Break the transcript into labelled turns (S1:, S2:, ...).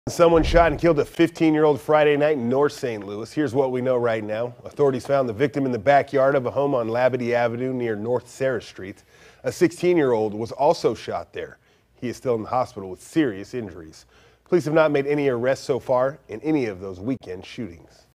S1: Someone shot and killed a 15-year-old Friday night in North St. Louis. Here's what we know right now. Authorities found the victim in the backyard of a home on Labadie Avenue near North Sarah Street. A 16-year-old was also shot there. He is still in the hospital with serious injuries. Police have not made any arrests so far in any of those weekend shootings.